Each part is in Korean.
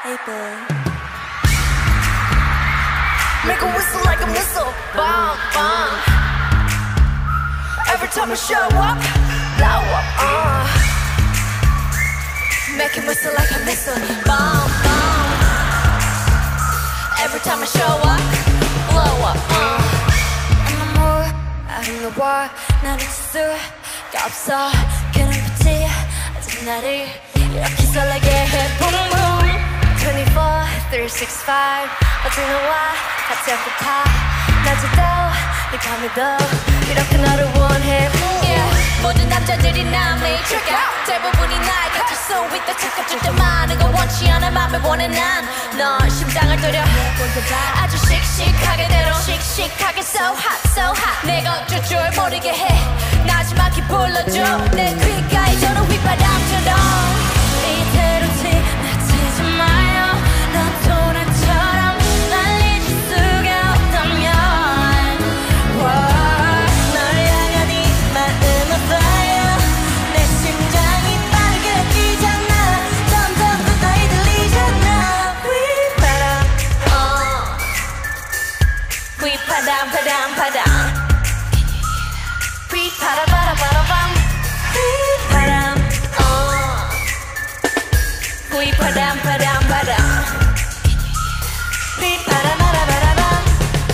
Hey boy. Make a whistle like a missile. Bomb, bomb. Every time I show up, blow up, Make it whistle like a missile. Bomb, bomb. Every time I show up, blow up, I'm more out in the war. 나를 줄 수가 없어. 그런 빛이 아직 나를 이렇게 설레게 해. Boom, boom. 24, 365 언제나와 같이 함께 타 낮에도 네 밤에도 이렇게 너를 원해 yeah. 모든 남자들이 나 매일 check out 대부분이 나에 갇힐 수 있다 착각줄 때 많은 거 원치 않아 맘에 원해 난 넌 심장을 때려 아주 씩씩하게 대로 씩씩하게 so hot 내가 어쩔 줄 모르게 해 나지막히 불러줘 내 귓가에 도는 휘바람처럼 이대로 지나치지 마요 넌 도나처럼 날 잊을 수가 없다면 널 향한 이 마음은 fire 내 심장이 빠르게 뛰잖아 점점 가까이 들리잖아 휘바람 바람 휘바라바라바라밤 휘바람 휘바람 바람 휘바라바라바라밤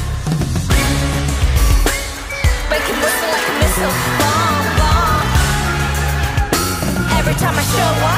Make it whistle like a missile Bomb, bomb Every time I show up